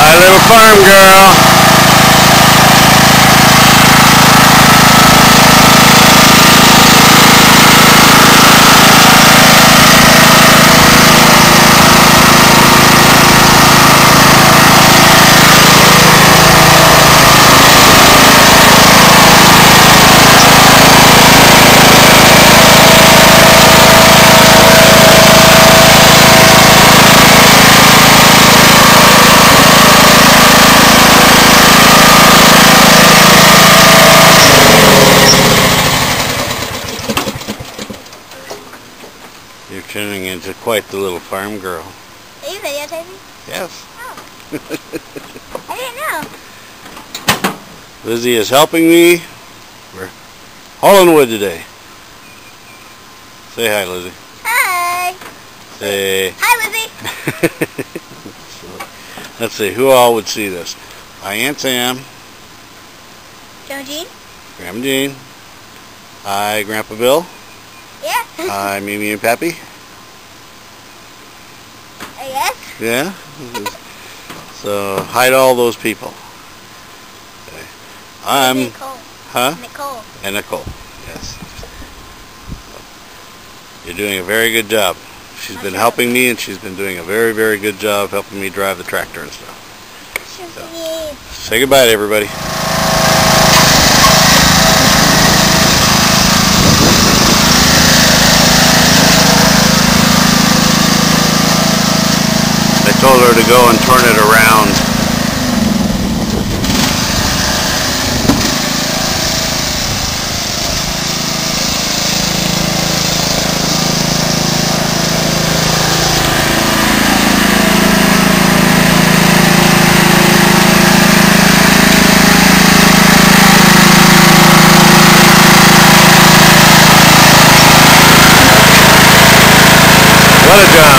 My little farm girl. You're turning into quite the little farm girl. Are you videotaping? Yes. Oh. I didn't know. Lizzie is helping me. We're hauling wood today. Say hi, Lizzie. Hi. Say... Hi, Lizzie. Let's see, who all would see this? Hi, Aunt Sam. Grandma Jean? Grandma Jean. Hi, Grandpa Bill. Yeah. Hi, Mimi and Pappy. Yes. Yeah? So, hi to all those people. Okay. I'm... Nicole. Huh? Nicole. And Nicole, yes. You're doing a very good job. She's been helping me, and she's been doing a very, very good job helping me drive the tractor and stuff. So, say goodbye to everybody. I told her to go and turn it around. What a job.